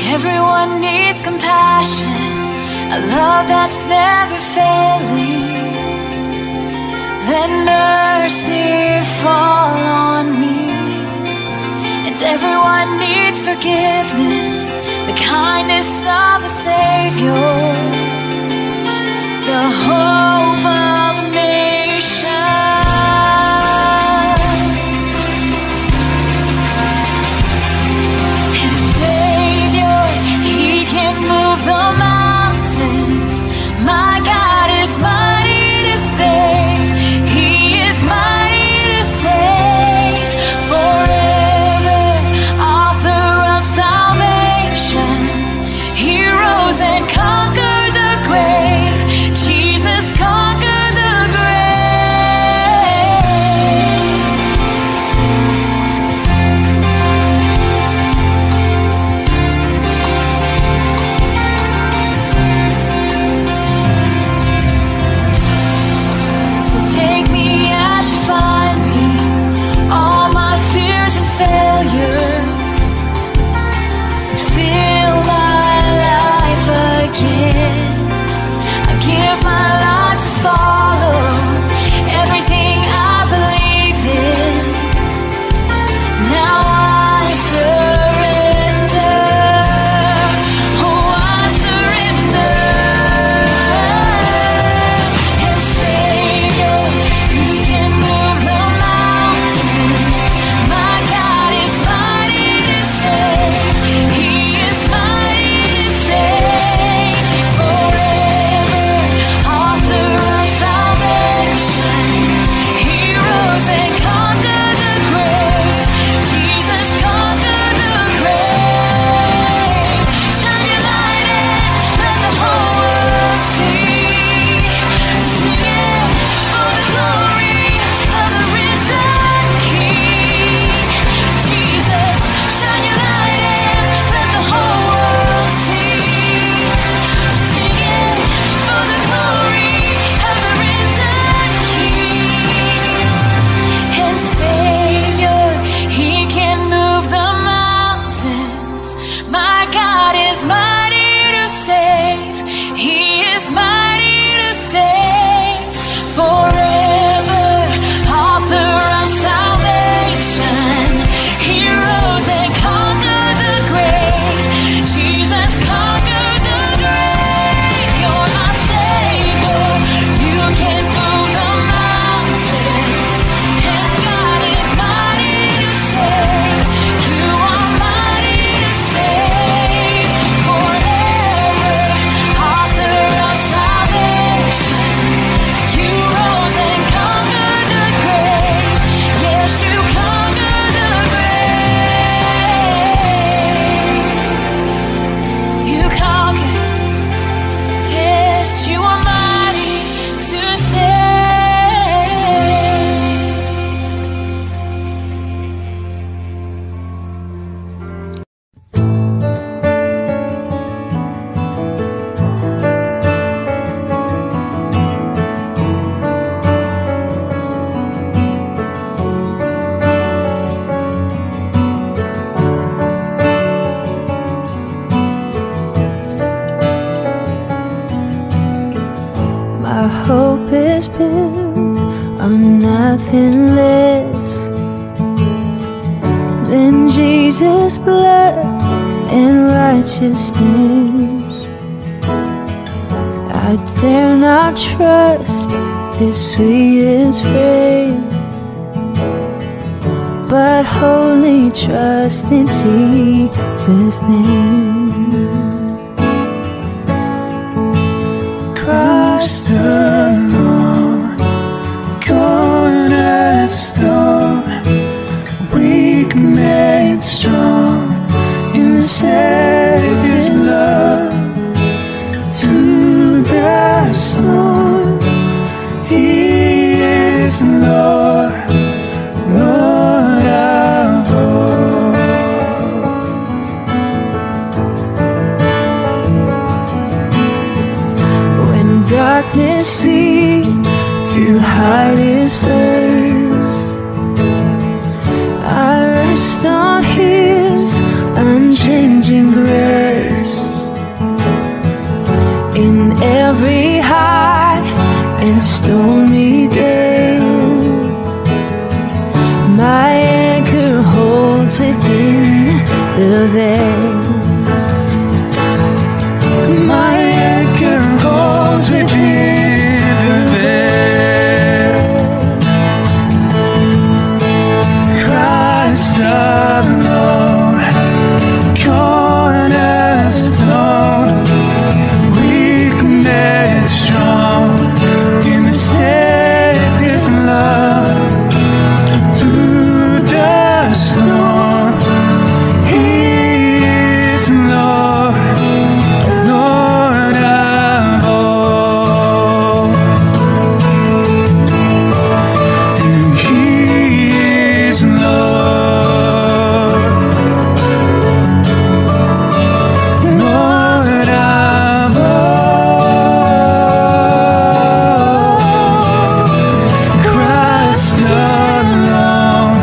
Everyone needs compassion, a love that's never failing. Let mercy fall on me. And everyone needs forgiveness, the kindness of a Savior, the hope of nations. And Savior, He can move the mountains. My God is mighty to save. He is mighty to save. Forever, author of salvation. He rose and conquered the grave. Jesus conquered the grave. So take me as you find me, all my fears and failures. Fill my life again. I give my life to follow everything I believe in. Now I surrender. Oh, I surrender. And Savior, He can move the mountains. My God is mighty to save. He is mighty to save. Forever, author of salvation. He rose and conquered the grave. Jesus conquered the grave. Shine your light and let the whole world see. Sing it for the glory of the risen King. Jesus, shine your light and let the whole world see. Sing it for the glory of the risen King. And Savior, He can move the mountains. My God is mighty to save. He is mighty to save. Forever, author of salvation. He rose and conquered the grave. Jesus conquered the grave. You're my Savior. You can move the mountains. And God is mighty to save. You are mighty to save. Forever, author of salvation. You rose and conquered the grave. Yes, you conquered the grave. You conquered. Yes, you are mighty to save. My hope is built on nothing less than Jesus' blood and righteousness. I dare not trust the sweetest frame, but wholly trust in Jesus' name. Christ alone, cornerstone, weak made strong in the Savior's love. Through the storm, He is Lord, Lord of all. When darkness seems to hide His face, I rest on His unchanging grace. within the veil. My anchor holds within the veil. Christ alone, cornerstone, weak made strong in the Savior's love. Through the storm, He is Lord, Lord of all. And He is Lord, Lord of all. Christ alone,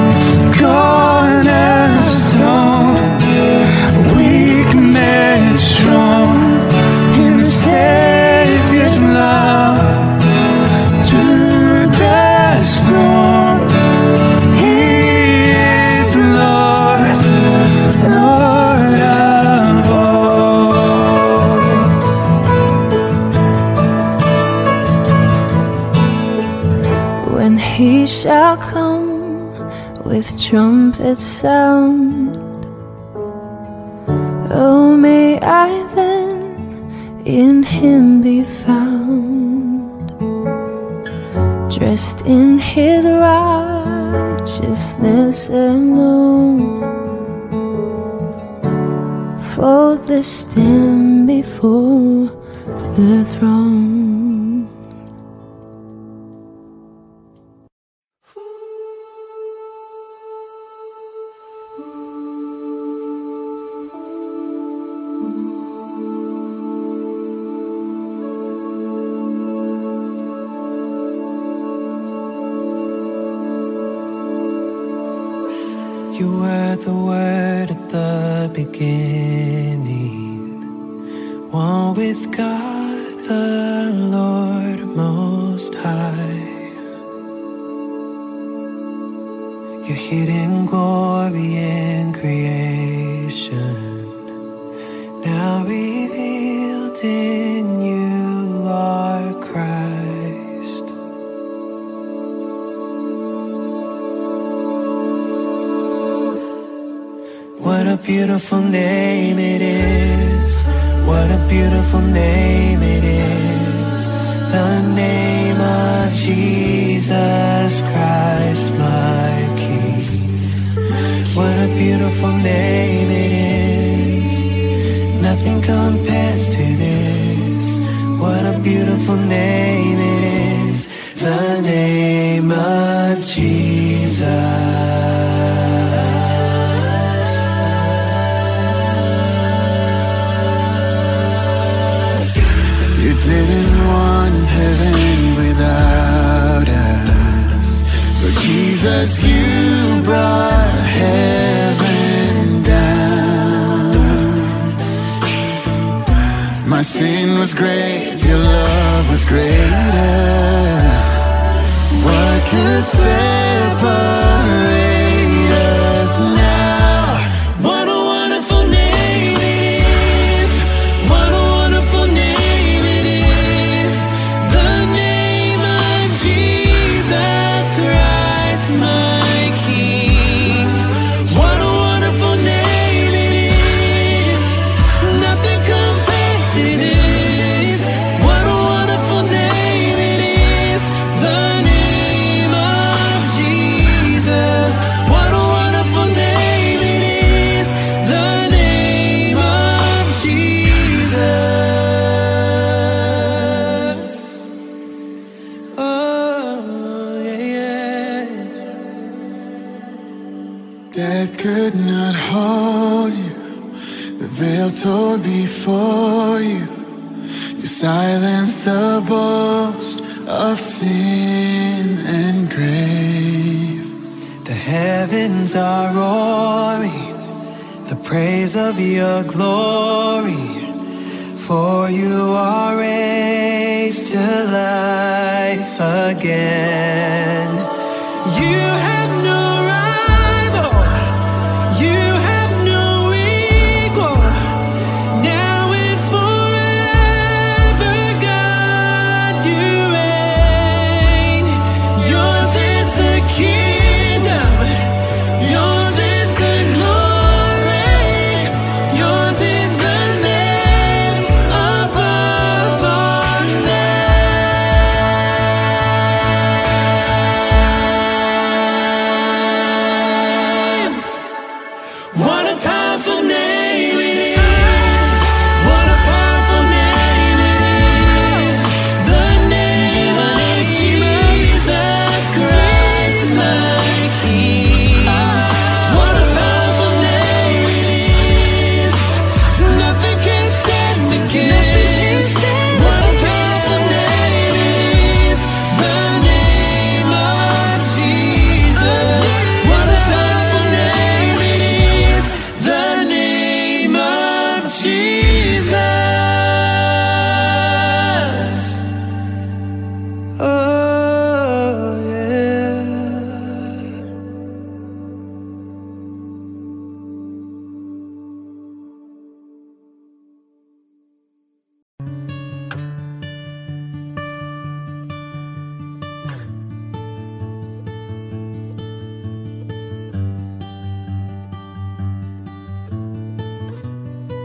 cornerstone, weak made strong in the Savior's love. Through the storm, He is Lord, Lord of all. When He shall come with trumpet sound, oh, may I then in Him be found, dressed in His righteousness alone, faultless stand before the throne. You were the Word at the beginning, one with God the Lord Most High. Your hidden glory in creation, now revealed in you are Christ. What a beautiful name it is. What a beautiful name it is. The name of Jesus Christ, my King. What a beautiful name it is. Nothing compares to this. What a beautiful name it is. The name of Jesus. You didn't want heaven without us, but Jesus, you brought heaven down. My sin was great, your love was greater. What could separate us now? What a wonderful name it is. What a wonderful name it is. The name of Jesus Christ, my King. What a wonderful name it is. Nothing compares to this. What a wonderful name it is. The name of Jesus. What a wonderful name it is. The name of Jesus. Oh, yeah, yeah. Death could not hold you. The veil tore before you. You silenced the boast of sin and grave. The heavens are roaring the praise of your glory. For you are raised to life again. You have no rival,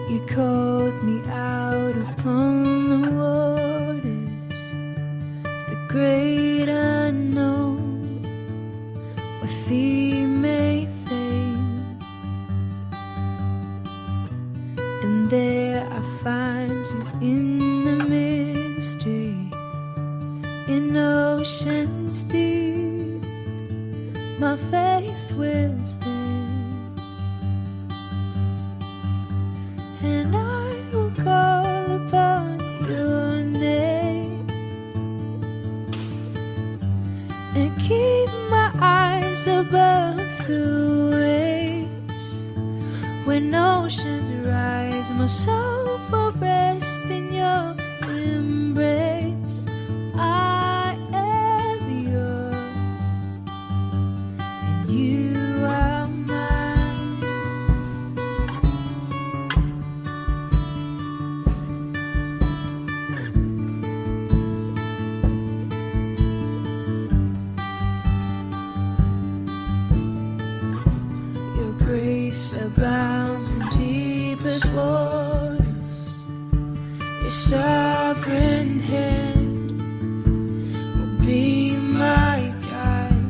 You called me out upon the waters, the great unknown, where feet may fail. And there I find you in the mystery, in oceans deep. My faith will stand. And I will call upon your name and keep my eyes above the waves. When oceans rise, my soul will rest in your embrace. I am yours, and you are mine. Your grace abounds in deepest waters. Your sovereign hand will be my guide.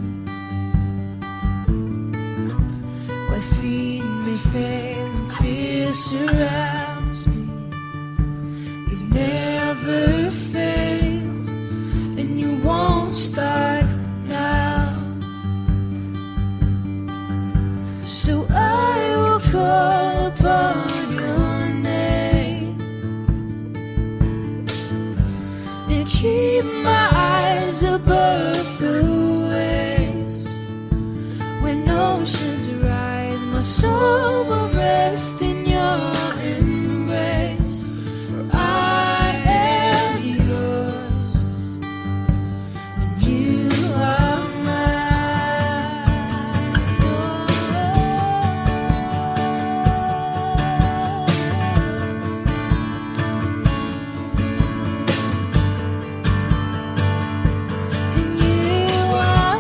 Where feet may fail and fear surrounds me, you've never failed, and you won't start now. So I will call upon your name and keep my eyes above the waves. When oceans rise, my soul will rest in your embrace. For I am yours, and you are mine. And you are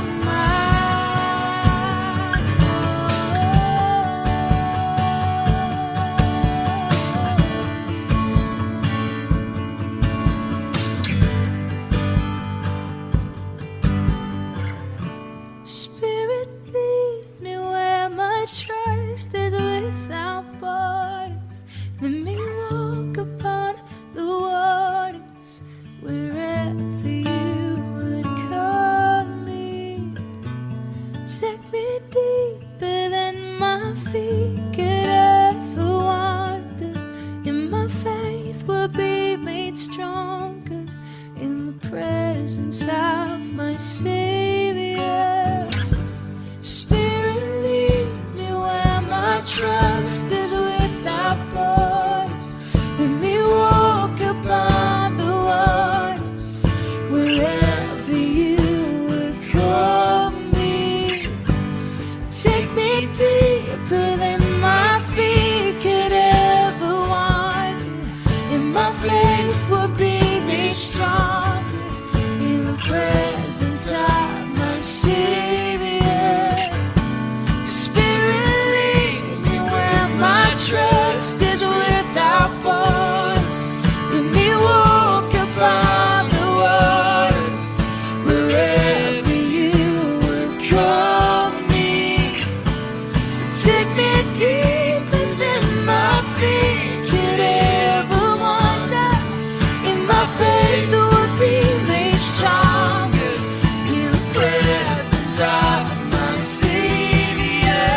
Spirit, lead me where my trust is without borders. Let me walk upon the waters wherever you would call me. Take me deeper than my feet could ever wander, and my faith will be made stronger in the presence of my Savior. Spirit, lead me where my trust is without borders. Let me walk upon the waters wherever you would call me. Take me deeper than my feet could ever wander, and my faith will be made stronger in the presence of my Savior. Spirit, lead me where my trust is without borders. Let me walk upon the waters wherever you would call me. Take me deeper than my feet could ever wander, and my faith would be made stronger in the presence of my Savior.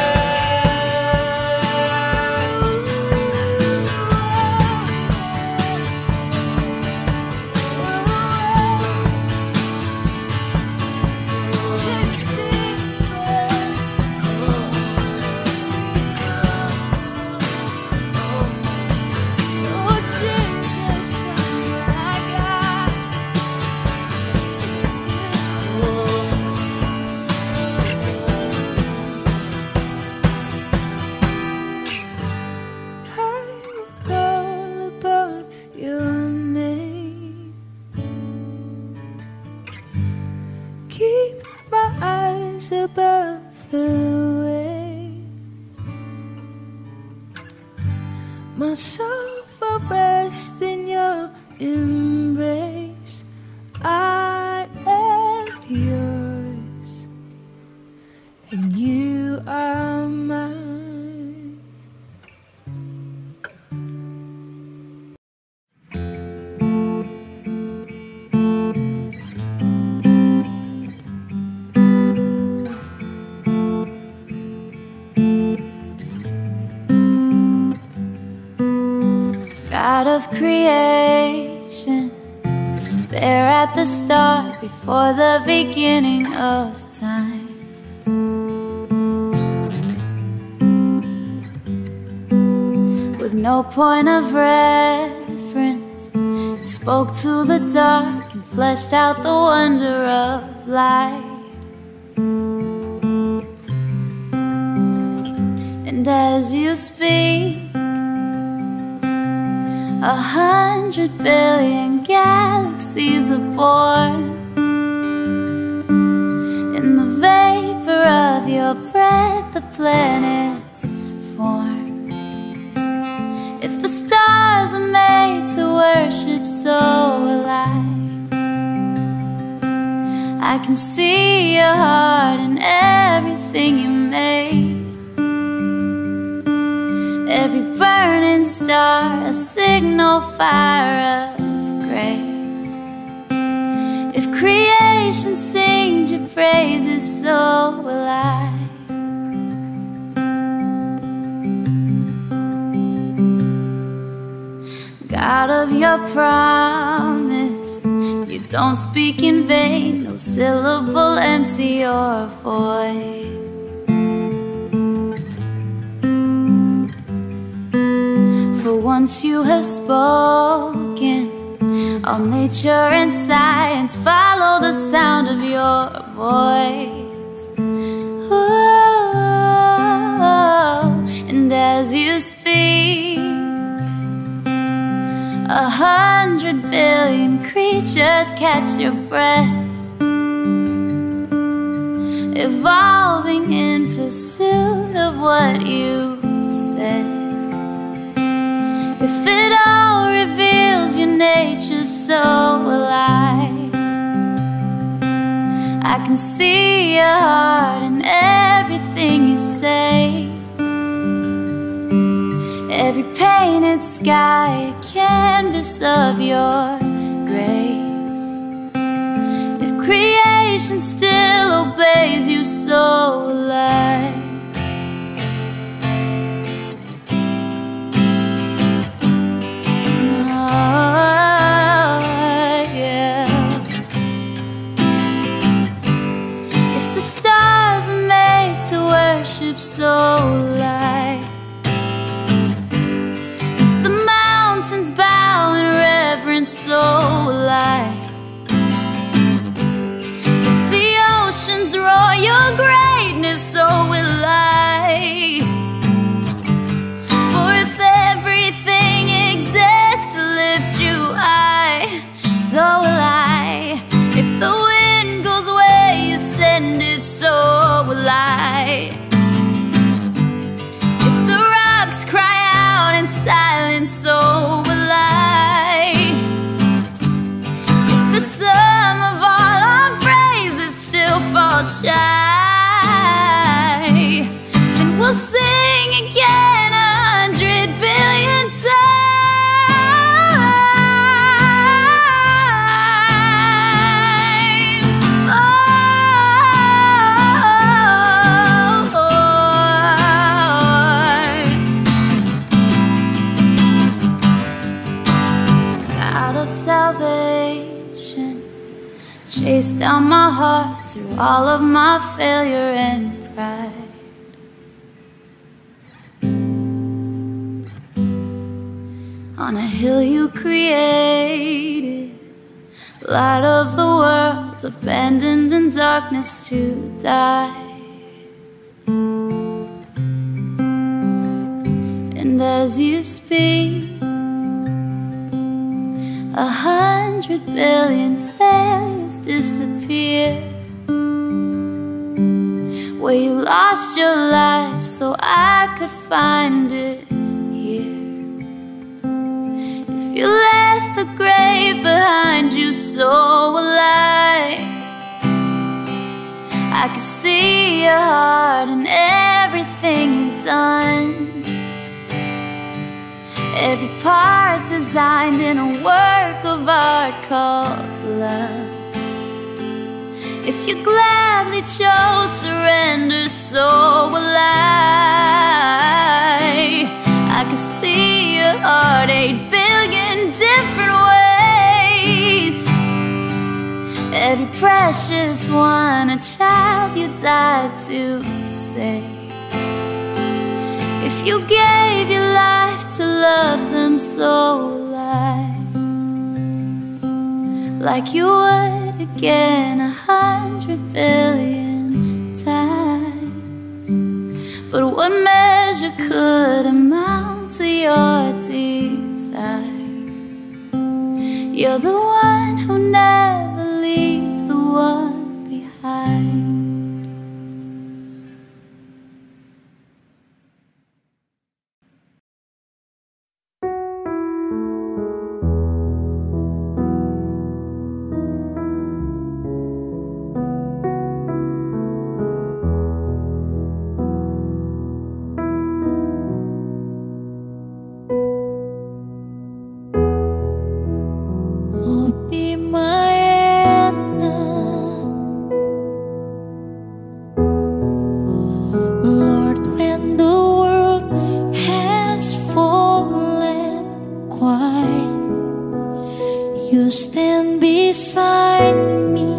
Oh, Jesus, oh my God. I will call upon your name. Keep my eyes above the waves. My soul rest in your embrace. I am yours, and you are mine. God of creation, there at the start, before the beginning of time. With no point of reference, you spoke to the dark and fleshed out the wonder of light. And as you speak, 100 billion galaxies are born. In the vapor of your breath, the planets form. If the stars are made to worship, so will I. I can see your heart in everything you made. Every burning star, a signal fire of grace. If creation sings your praises, so will I. God of your promise, you don't speak in vain, no syllable empty or void. For once you have spoken, all nature and science follow the sound of your voice. Ooh, and as you speak, 100 billion creatures catch your breath, evolving in pursuit of what you said. If it all reveals your nature, so will I. I can see your heart in everything you say. Every painted sky, a canvas of your grace. If creation still obeys you, so will I. So will I. If the mountains bow in reverence, so will I. If the oceans roar your greatness, so will I. For if everything exists to lift you high, so will I. If the wind goes where you send it, so will I. Cry out in silence, so will I. If the sum of all our praises still falls shy, then we'll sing again 100 billion times. Salvation, chase down my heart through all of my failure and pride. On a hill you created, light of the world, abandoned in darkness to die. And as you speak, 100 billion failures disappear. Where you lost your life so I could find it here. If you grave behind you, so will I. I can see your heart in everything you've done, every part designed in a work of art called love. If you gladly chose surrender, so will I. I can see your heart 8 billion different ways, every precious one a child you died to save. If you gave your life to love them, so will I. Like you would again 100 billion times. But what measure could amount to your desire? You're the one who never leaves the one behind. You stand beside me,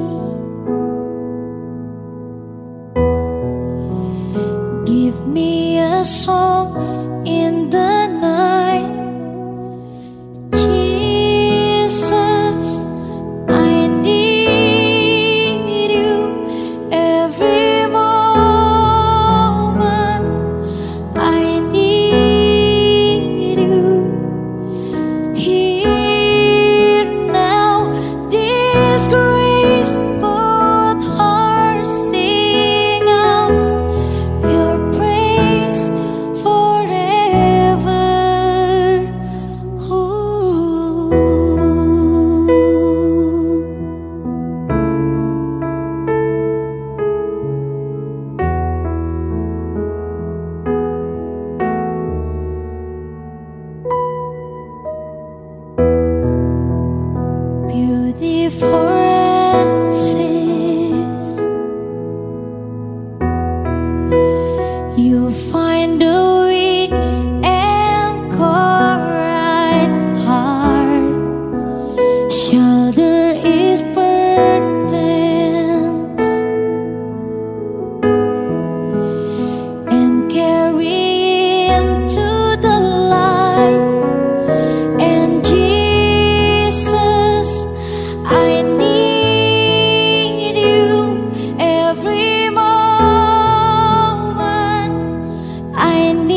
give me a song in the night. Jesus, I need you every moment. I need you here now. This grace, both hearts sing out your praise forever. Ooh. Beautiful ashes, you find a weak and contrite heart, shoulder his burdens, and carry into the light. And Jesus, I need you every moment. I need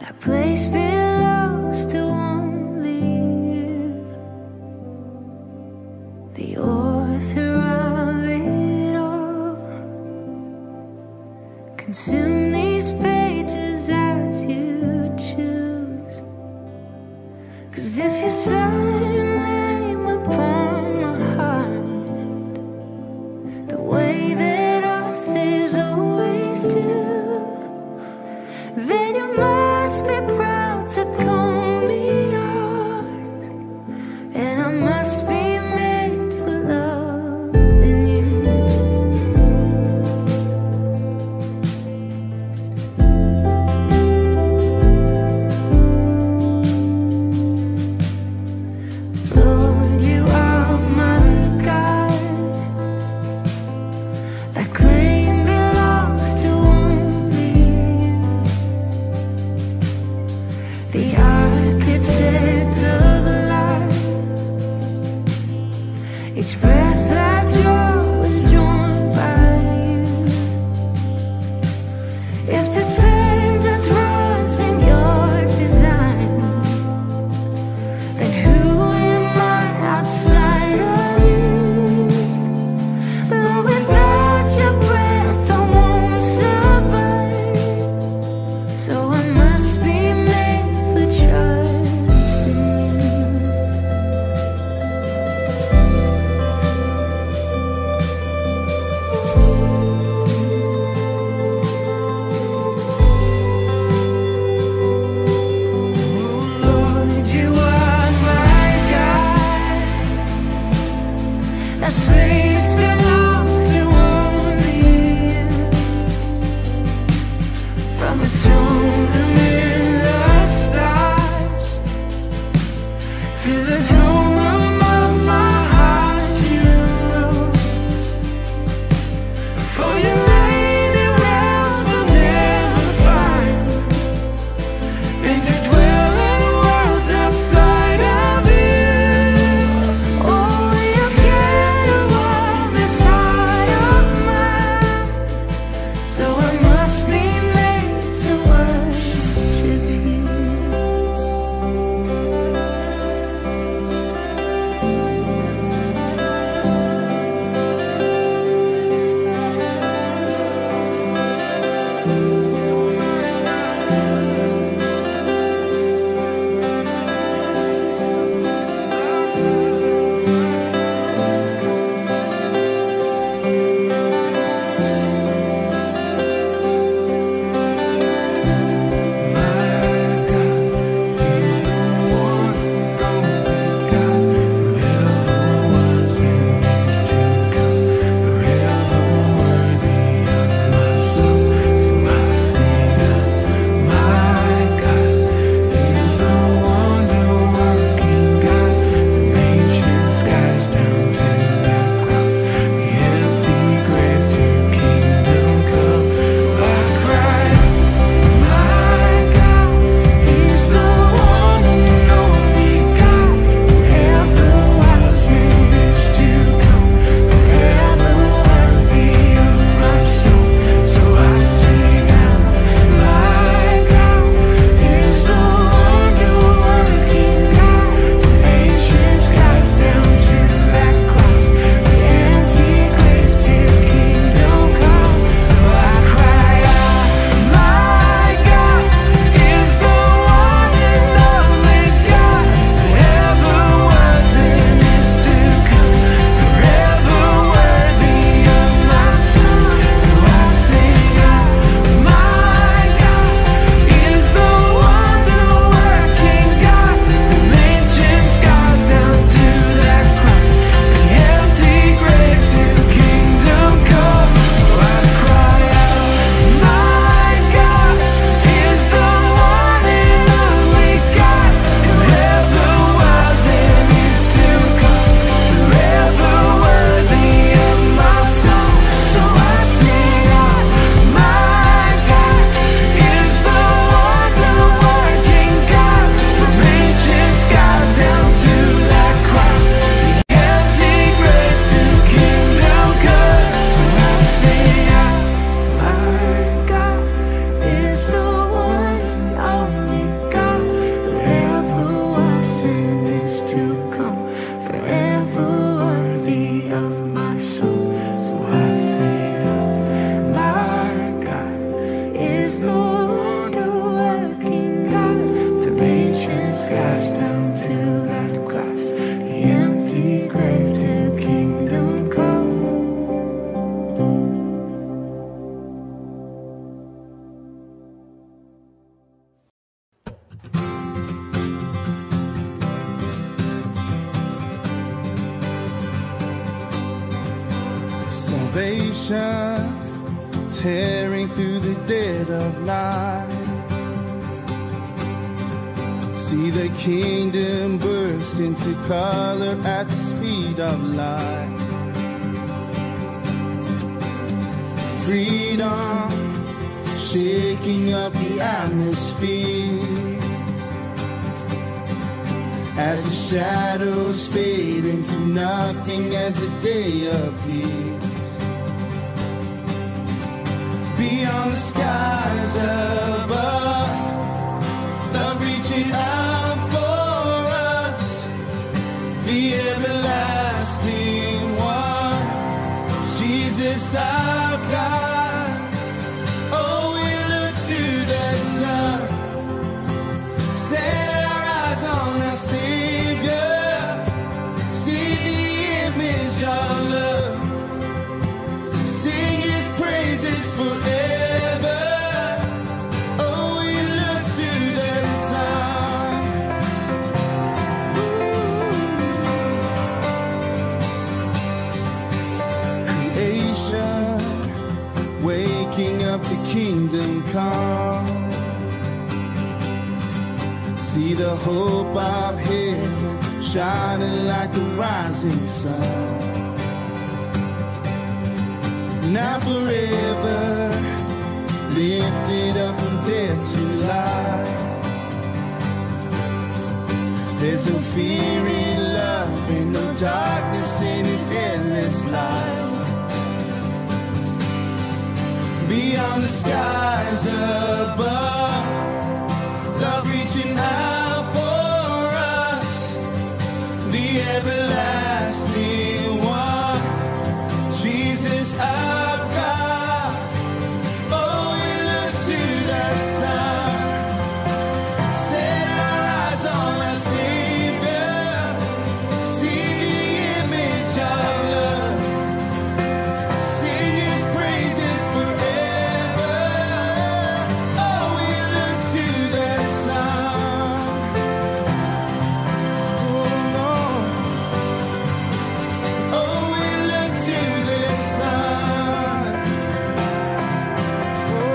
That place belongs to only you, the author of it all. Consume these pages as you choose, 'cause if you sign your name upon my heart, the way that authors always do, then you must be proud to call me yours, and I must be made for loving you. Lord, you are my God. That claim belongs to only you, the architect of life. Each breath I draw was drawn by you. If dependence runs in your design, then who am I outside of you? But without your breath I won't survive, so I must be made for trusting you. Lord, you are my God. That space belongs to only you. From the throne salvation, tearing through the dead of night. See the kingdom burst into color at the speed of light. Freedom, shaking up the atmosphere as the shadows fade into nothing as the day appears. Beyond the skies above, love reaching out for us, the everlasting one, Jesus our God. Oh, we look to the sun, set our eyes on our Savior, see the image of love, sing His praises forever. Oh, we look to the sun. Creation waking up to kingdom come. See the hope of heaven shining like the rising sun. Now forever lifted up from death to life. There's no fear in love and no darkness in His endless light. Beyond the skies above, love reaching out for us, the everlasting one, Jesus our God. Oh, we look to the sun, set our eyes on our Savior, see the image of love, sing His praises forever. Oh, we look to the sun. Oh, Lord. Oh, we look to the sun. Oh,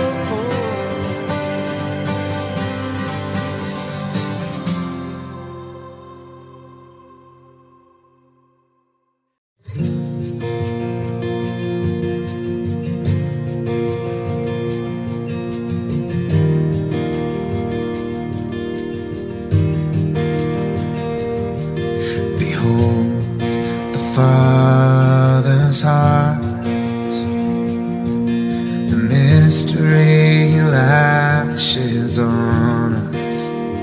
Behold the Father's heart, the mystery He lavishes on us,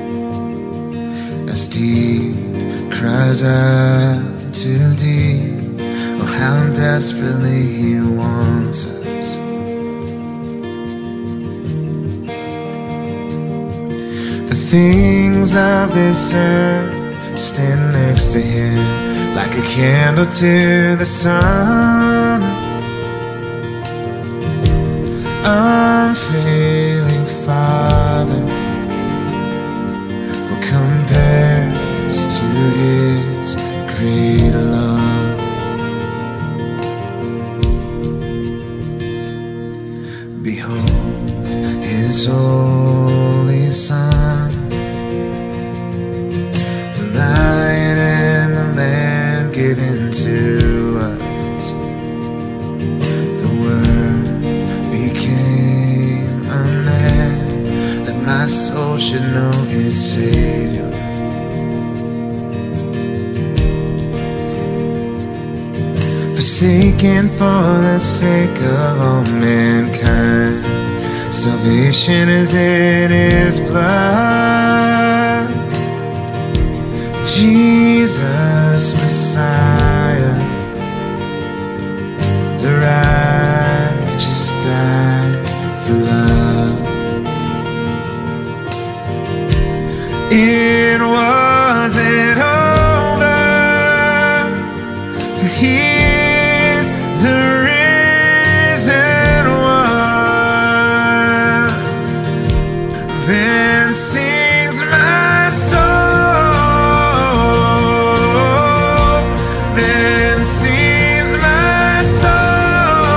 as deep cries out to deep. Oh, how desperately He wants us. The things of this earth stand next to Him like a candle to the sun. Unfailing Father, what compares to His great love? Behold His holy Son, the Lion and the Lamb given to us. The Word became a man, that my soul should know its Savior. Forsaken for the sake of all mankind, salvation is in His blood. Jesus Messiah, the righteous died for love. It wasn't over, for He is the risen one. Then sings my soul, then sings my soul.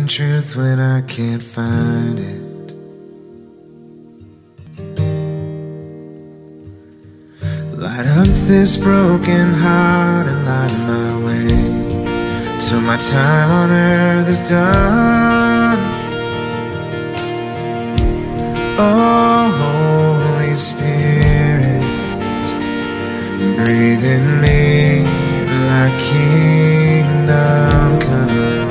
seeking truth when I can't find it. Light up this broken heart and light my way till my time on earth is done. Oh, Holy Spirit, breathe in me like kingdom come.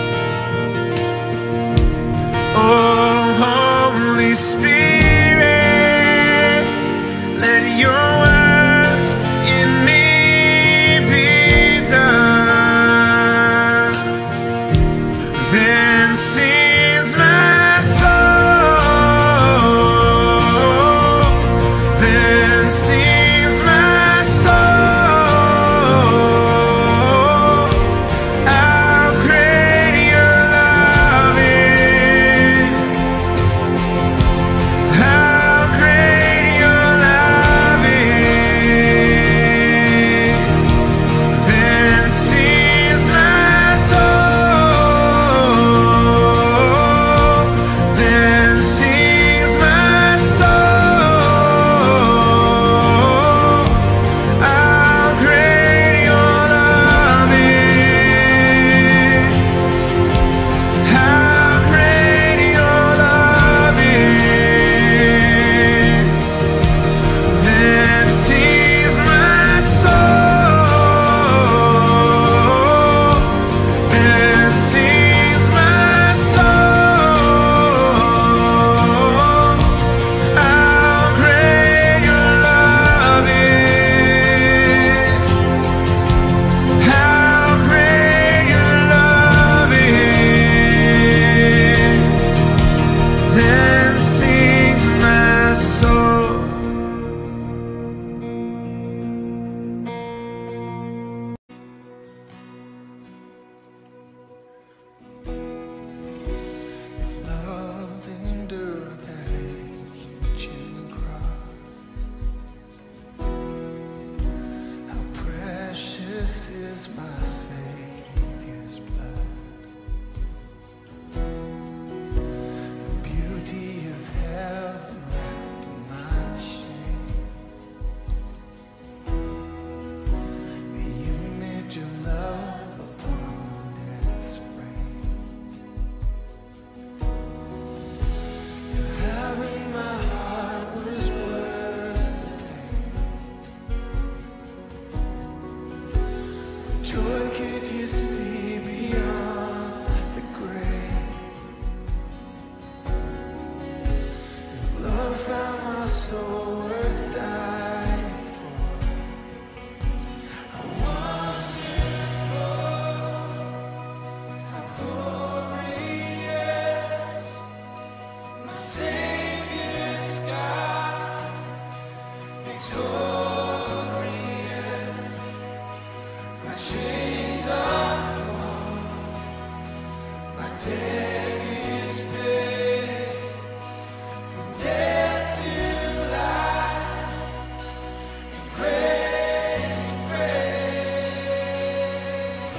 Oh, Holy Spirit, let your work in me be done. Then sings my soul, then sings my soul, how great your love is, how great your love is. Then sings my soul, then sings my soul, how great your love is, how great your love is. Then sings my soul, then sings my soul, how great your love is, how great your love is. Then sings my soul. Love endured that ancient cross. How precious is my Savior's blood. The beauty of heaven wrapped in my shame. The image of love upon death's frame. If having my heart was worth the pain, what joy could you see beyond the grave? If love found my soul worth dying for, how wonderful, how glorious. My Savior's scars, victorious. My chains are gone, my debt is paid. From death to life, and grace to grace.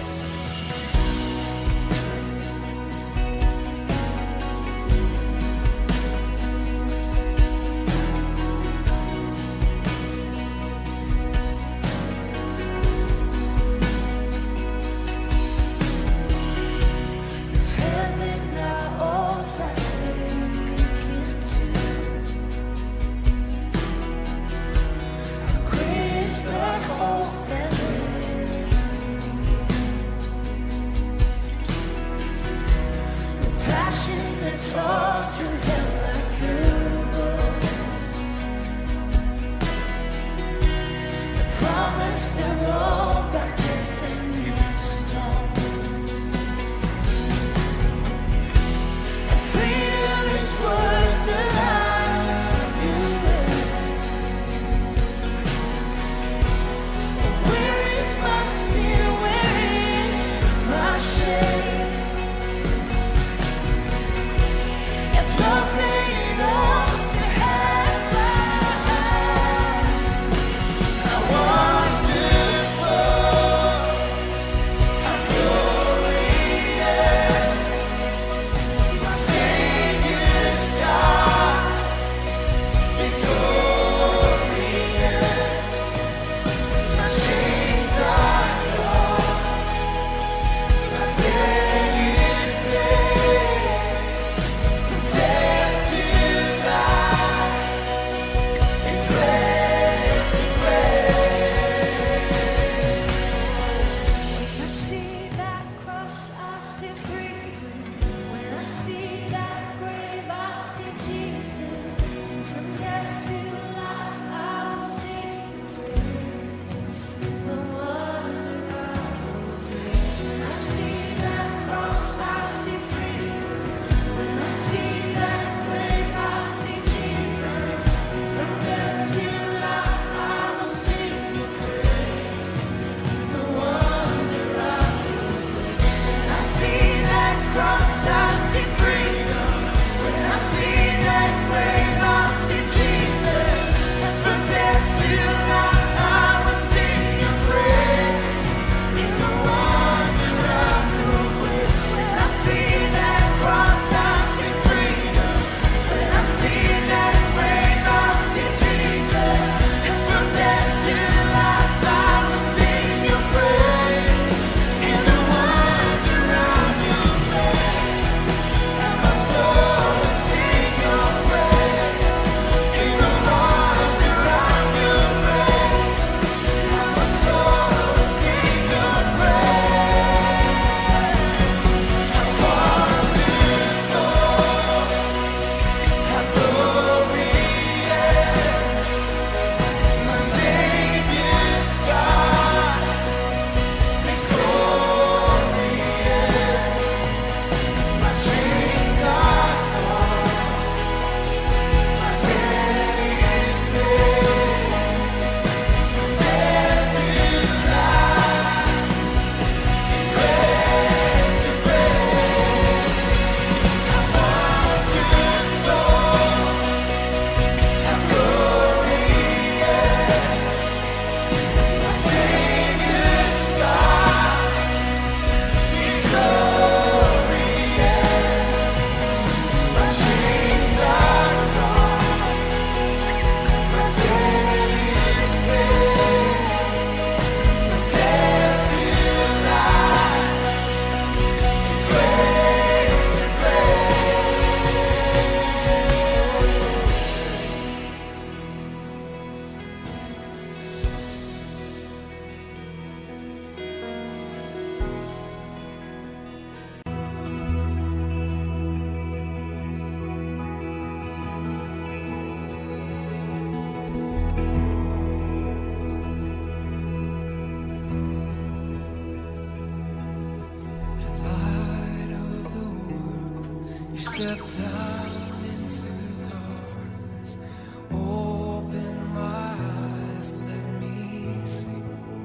step down into darkness, open my eyes, let me see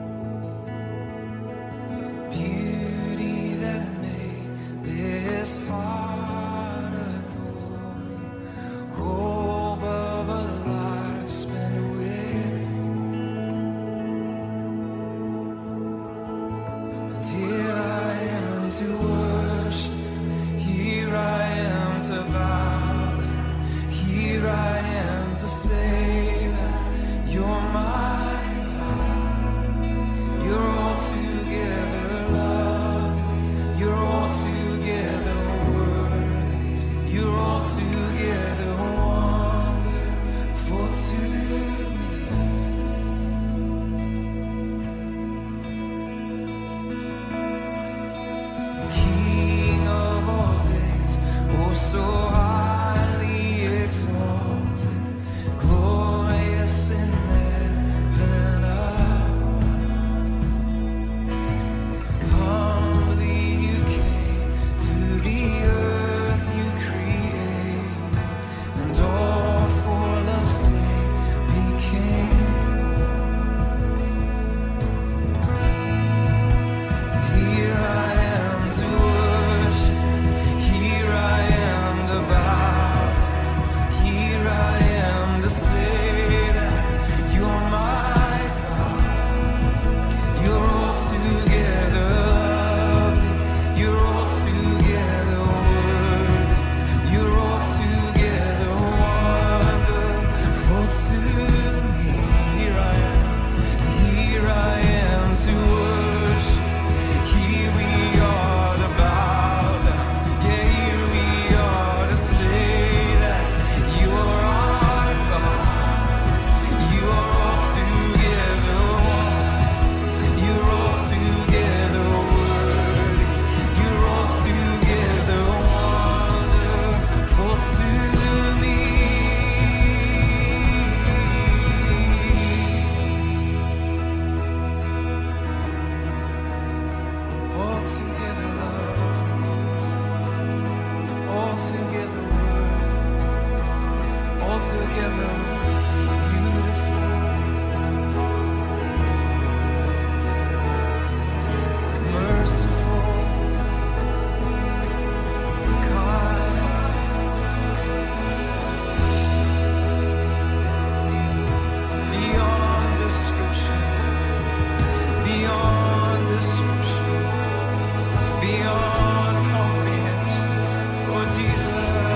beauty that made this heart adore, hope of a life spent with you. And here I am to worship, here I am to bow down, here I am to say that you're my God. You're all together lovely, you're all together worthy, you're all together wonderful to me. The King of all days, oh so highly exalted, glorious in heaven above. Humbly you came to the earth you created, and all for love's sake became poor. And here I am to worship, here I am to bow, here I am to say that you're my God. You're all together lovely, you're all together worthy, you're all together wonderful to me. Here I am to worship, here we are to bow down, yeah, here we are to say that you are our God. You are all together one, you're all together worthy, you're all together wonderful to me. All together love, all together worthy, all together beautiful, merciful, kind, beyond description, beyond description, beyond comprehension. Oh Jesus.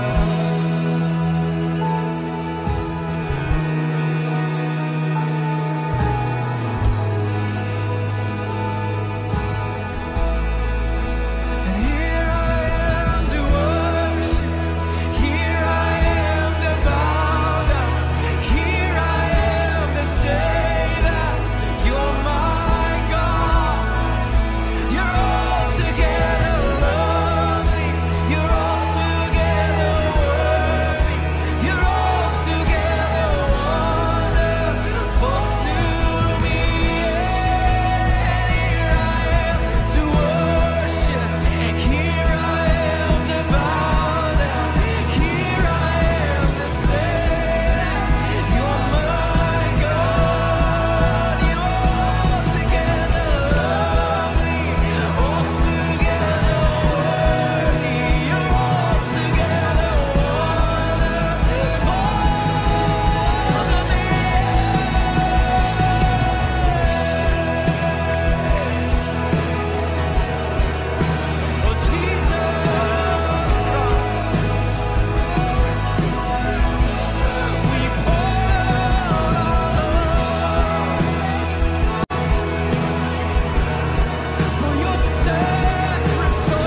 And here I am to worship, here I am to bow down, here I am to say that you're my God. You're all together lovely, you're all together worthy, you're all together wonderful to me. And here I am to worship, here I am to bow down, here I am to say that you're my God. You're all together lovely, all together worthy, you're all together wonderful to me. Oh Jesus Christ, we pour out our love for your sacrifice.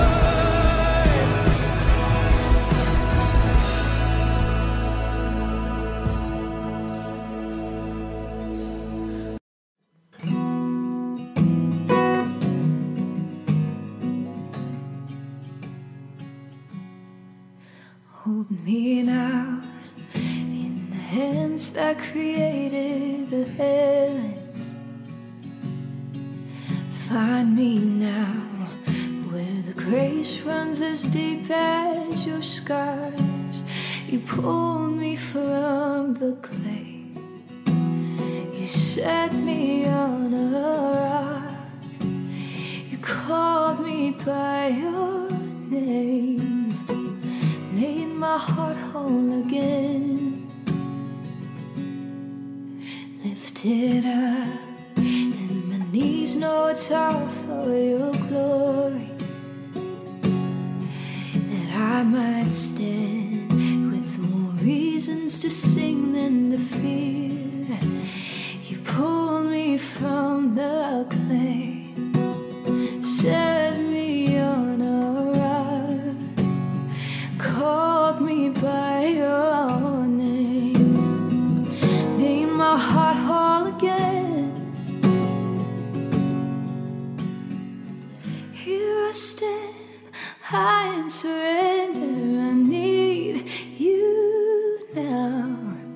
Hold me now in the hands that created the heavens. Find me now where the grace runs as deep as your scars. You pulled me from the clay. You set me on a rock. You called me by your name, made my heart whole again. Lifted up, and my knees know it's all for your glory, that I might stand with more reasons to sing than to fear. You pulled me from the clay, set me on a rock, called me by your name, made my heart whole again. Here I stand, high in surrender. I need you now.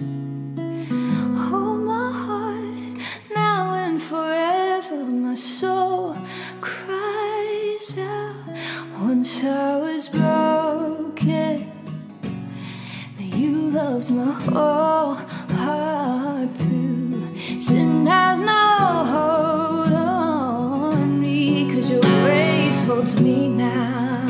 Hold my heart now and forever. My soul cries out. Once I was broken, but you loved my whole heart through. Sin has no hold on me, 'cause your grace holds me now.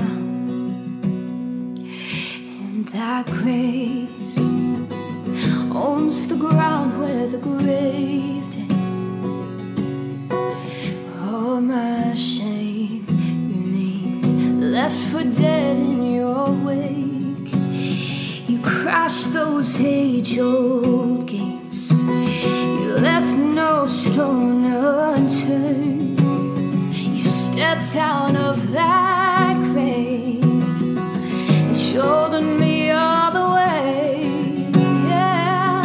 And that grace owns the ground where the grave did. All my shame remains left for dead in your wake. You crashed those age-old gates. You left no stone unturned. You stepped out of that grave and shouldered me all the way. Yeah.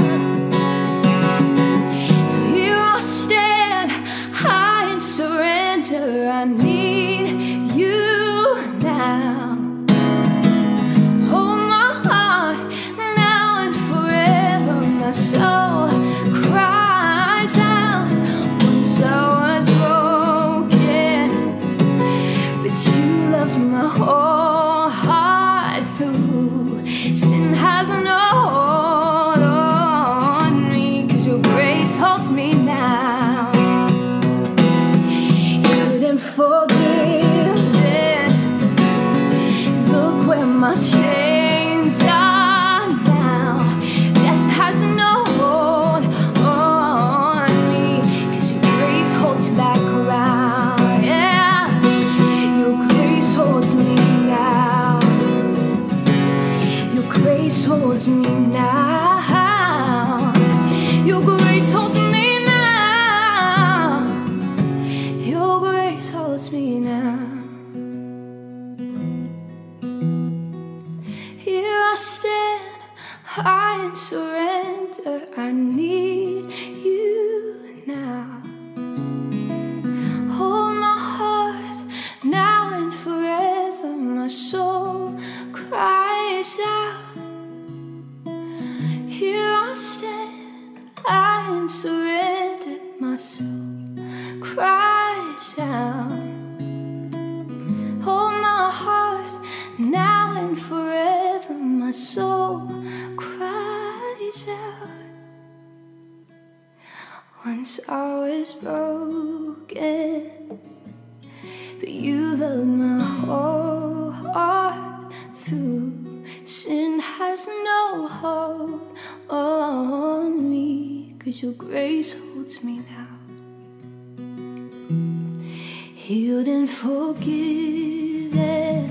So here I stand, high in surrender. I need you now. Hold my heart now and forever. My soul cries out. Once I was broken, but you loved my whole heart through. Sin has no hold on me, 'cause your grace holds me now. Good and forgiven. Look where my chains are now. Death has no hold on me, 'cause your grace holds that ground. Yeah, your grace holds me now. Your grace holds me now. Your grace holds me now. Your grace holds me now. Here I stand, high in surrender. I need you now. Hold my heart now and forever. My soul cries out. Here I stand, high in surrender. My soul cries out. Hold my heart now and forever. My soul cries out. Once I was broken, but you loved my whole heart through. Sin has no hold on me, 'cause your grace holds me now. Healed and forgiven.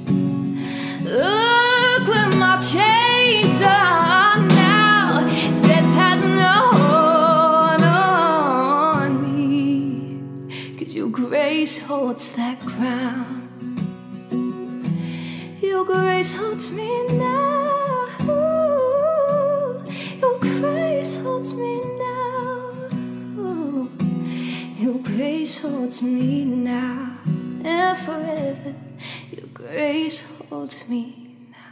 Look where my chains are now. Death has no hold on me, 'cause your grace holds that ground. Your grace holds me now. Your grace holds me now. Your grace holds me now and forever. Your grace holds me now.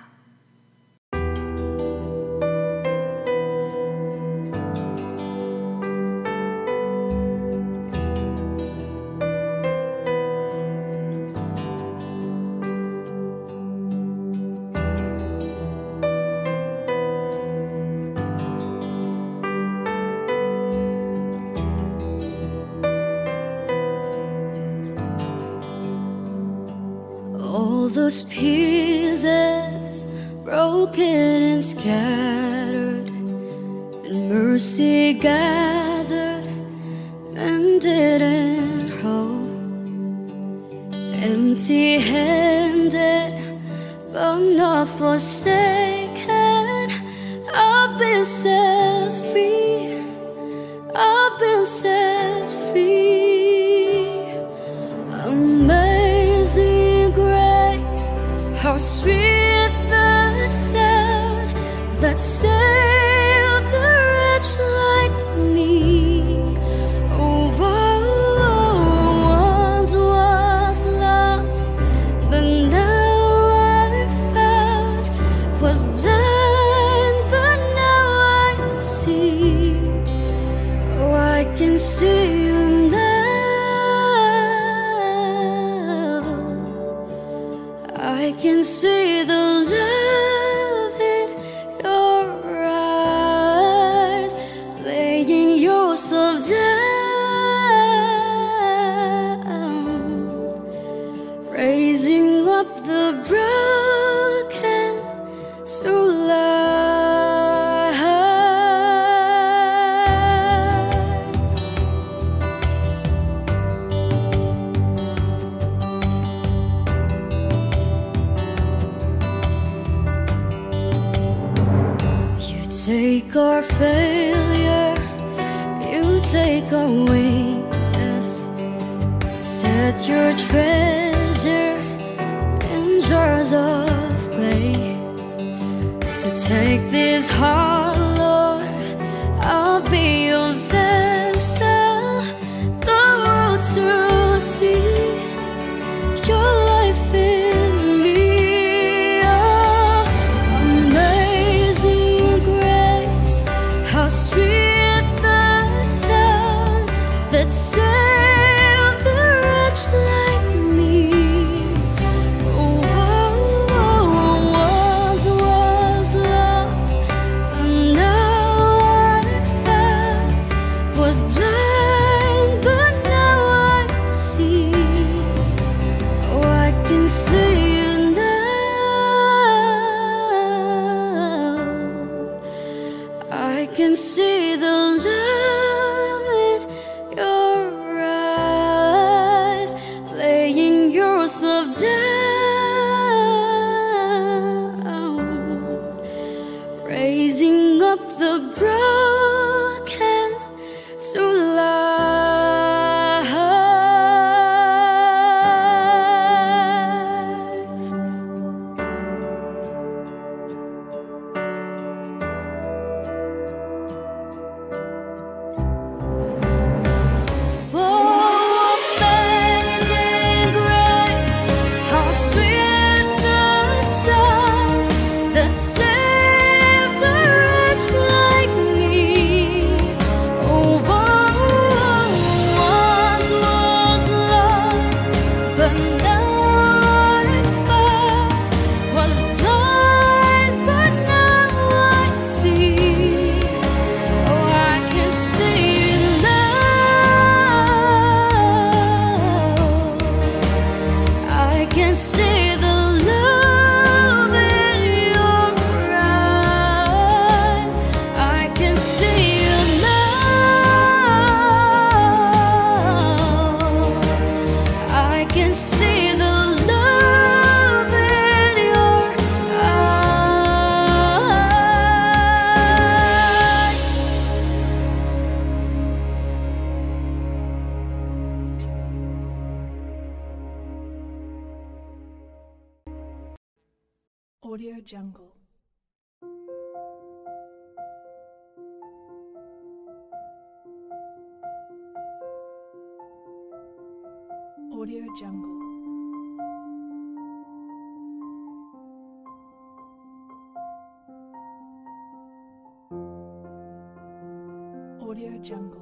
those pieces broken and scattered, and mercy gathered and didn't hold. Empty-handed but not forsaken, I've been set free, I've been set free. Amazing grace, how sweet the sound that saved the wretch like me. Oh, once was lost, but now I'm found. Was blind, but now I see. Oh, I can see you now. I can see the love in your eyes, laying yourself down, raising up the broken to life. You take our failure, you take our weakness, set your treasure in jars of clay. So take this heart, Lord, I'll be your vessel, the world to see your life in me. Oh, amazing grace, how sweet the sound that saved the wretch like me. Oh, once was lost, but now I found. Was blind, but now I see. Oh, I can see you now. I can see the love in your eyes, laying yourself down, raising up the broken to life. Oh, amazing grace, how sweet the sound that saved the wretch like me. Oh, once was lost, but now I found. Was blind, but now I see. Oh, I can see you now. I can see the love in your eyes. I can see you now. I can see the love in your eyes. Audio Jungle. Audio Jungle. Audio Jungle.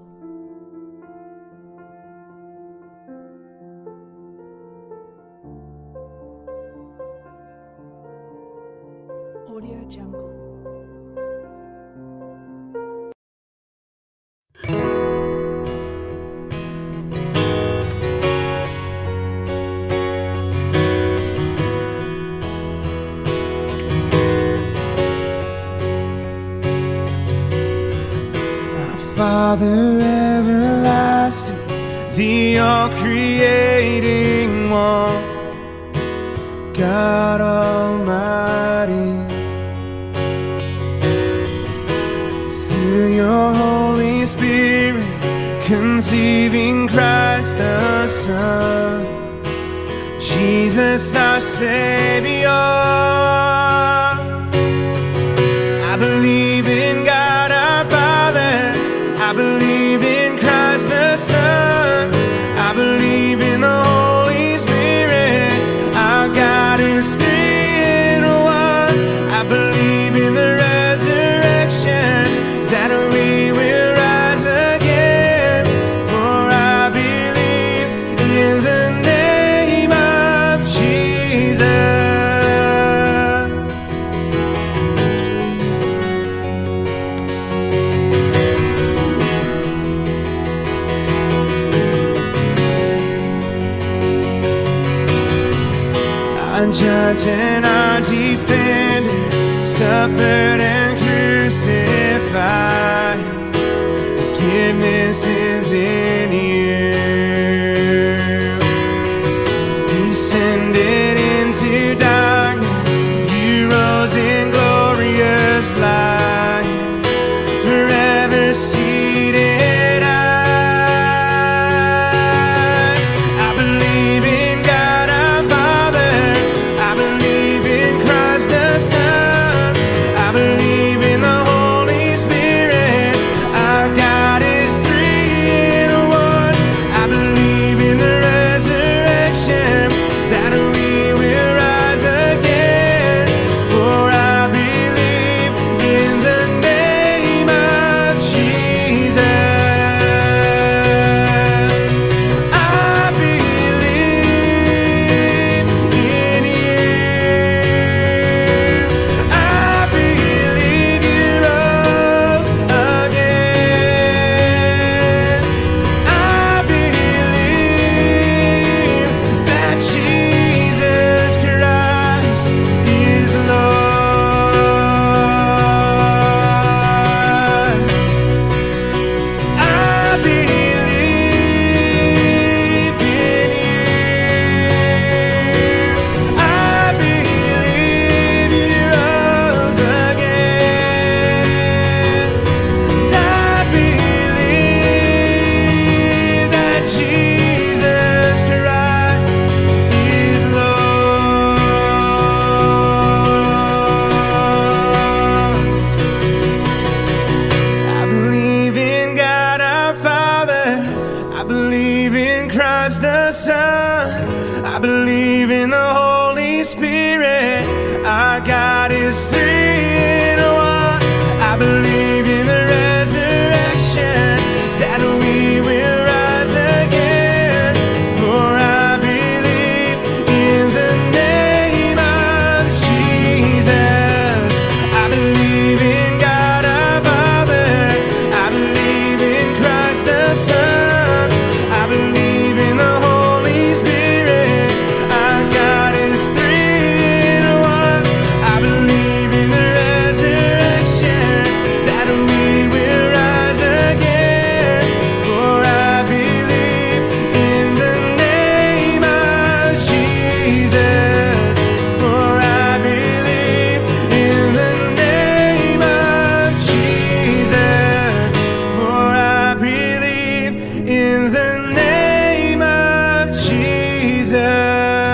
Audio Jungle. Father everlasting, the all-creating one, God Almighty. Through your Holy Spirit, conceiving Christ the Son, Jesus our Savior. I believe in God our Father, I believe in Christ the Son, I believe in the Holy Spirit, our God is three in one. I believe in the resurrection, that we will rise again, for I believe in the name of Jesus. Our judge and our defender, suffered and crucified. Forgiveness is in you. Descended into darkness, you rose in glorious light, forever seated high. I believe in God our Father, I believe in Christ the Son, I believe in the Holy Spirit, our God is three in one. I believe in the resurrection, that we will rise again, for I believe in the name of Jesus. I believe in you. I believe you rose again. I believe that Jesus Christ is Lord. I believe in you. I believe you rose again. I believe that Jesus Christ is Lord. I believe in God our Father, I believe in Christ the Son, I believe in the Holy Spirit, our God is three in one. I believe in the resurrection, that we will rise again, for I believe in the name of Jesus. I believe in God our Father, I believe in Christ the Son, I believe in the Holy Spirit, our God is three in one. I believe in the resurrection, that we will rise again, for I believe in the name of Jesus, for I believe in the name of Jesus, for I believe in the name of Jesus.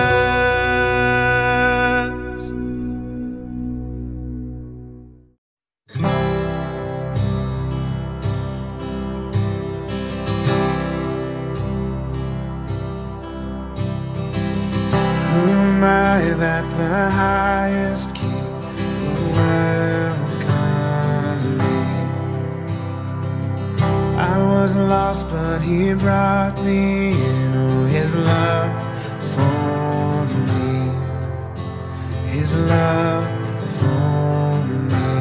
Who am I that the highest King will welcome me? I was lost, but He brought me in. Oh, His love for me, His love for me.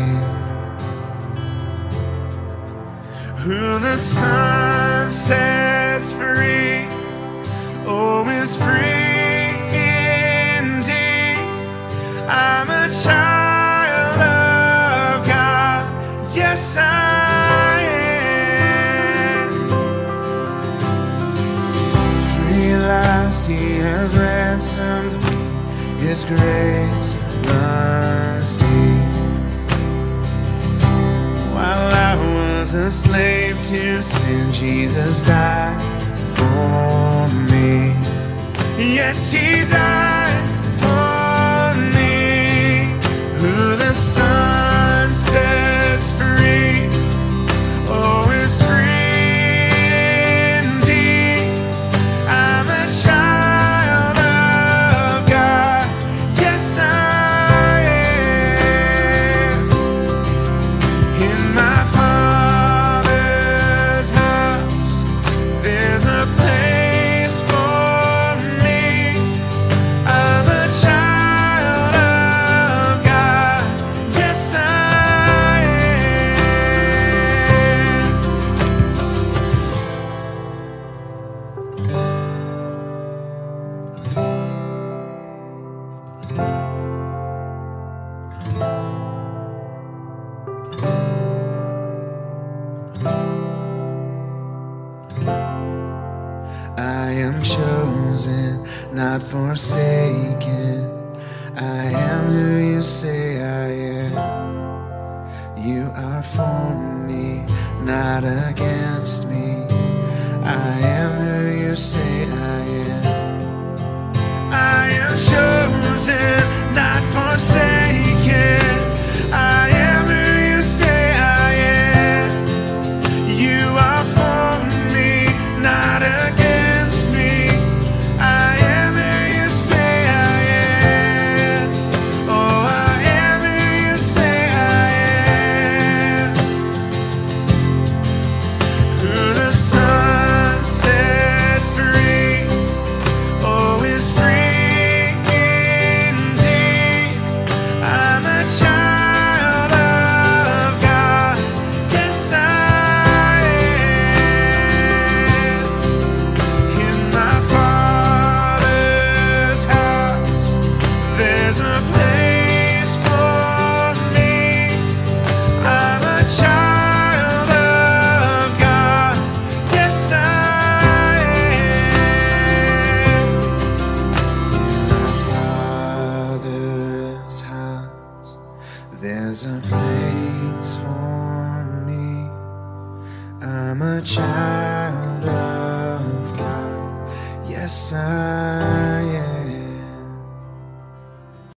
Who the Son sets free, oh, is free indeed. I'm a child of God, yes I am. grace runs deep. While I was a slave to sin, Jesus died for me. Yes, he died for me. Who the Son sets free, oh, is free indeed. I'm a child of God. Yes, I am. In my Father's house, there's a place for me. I'm a child of God. Yes, I I am chosen, not forsaken. I am who you say I am. You are for me, not against me. I am who you say I am. I am chosen, not forsaken. I am who you say I am. You are for me, not against me. I am who you say I am. Oh, I am who you say I am. Who the Son sets free, oh, is free indeed. I'm a child of God. Yes, I am. In my Father's house, there's a place for me. I'm a child of God. Yes, I am. In my Father's house, there's a place for me. I'm a child of God. Yes, I